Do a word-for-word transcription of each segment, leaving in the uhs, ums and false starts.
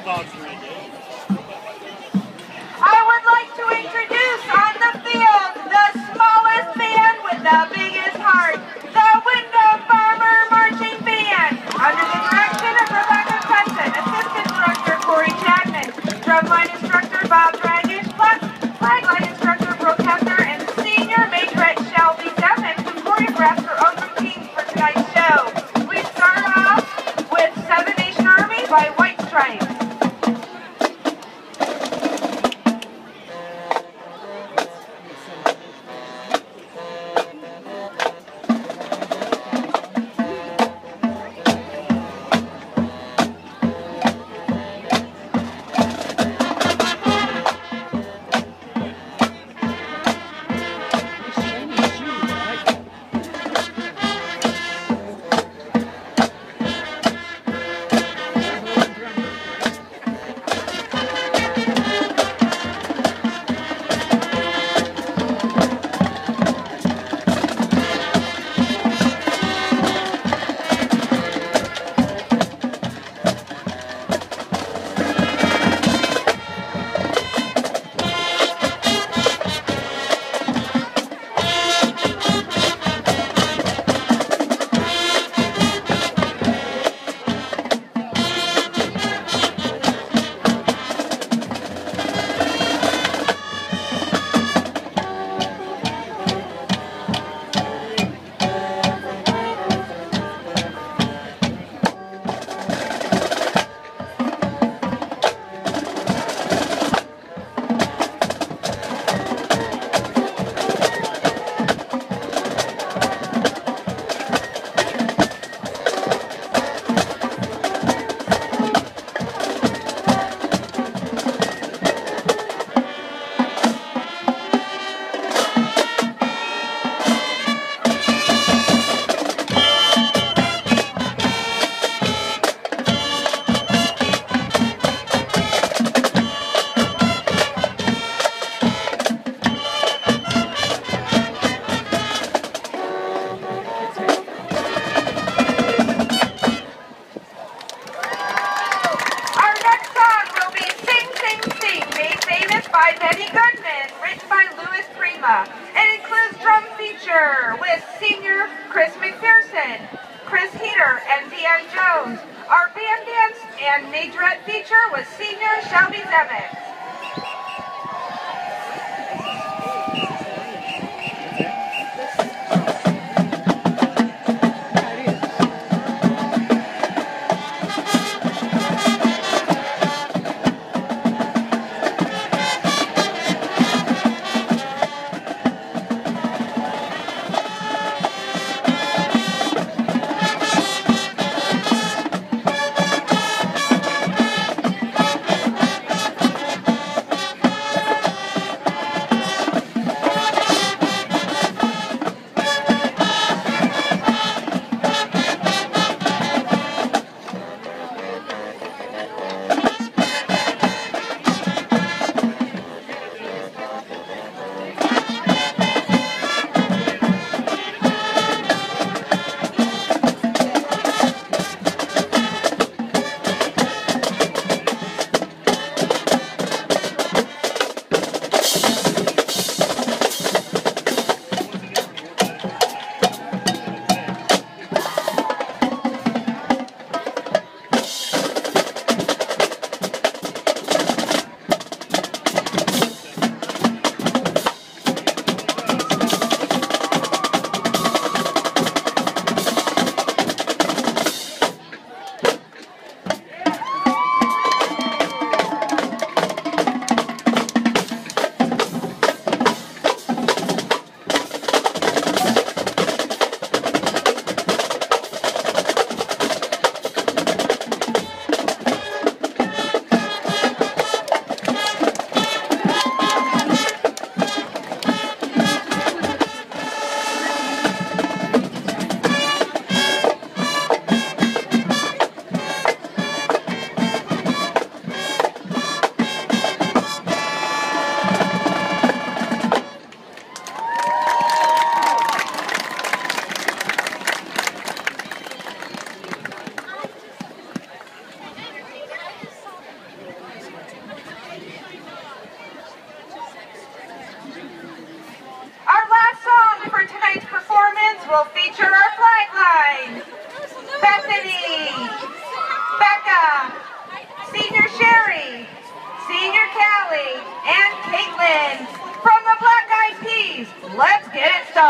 I would like to introduce on the field the smallest band with the biggest heart, the Wyndham Farmer Marching Band, under the direction of Rebecca Crescent, Assistant Director Corey Chapman, Drumline Instructor Bob Dragish, plus Flagline Instructor Brooke Hefner, and Senior Majorette Shelby Zemmons, who choreographed her own routines for tonight's show. We start off with Seven Nation Army by White Stripes. It includes drum feature with senior Chris McPherson, Chris Heater, and Deanne Jones. Our band dance and majorette feature was senior Shelby Zemmons.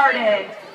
started.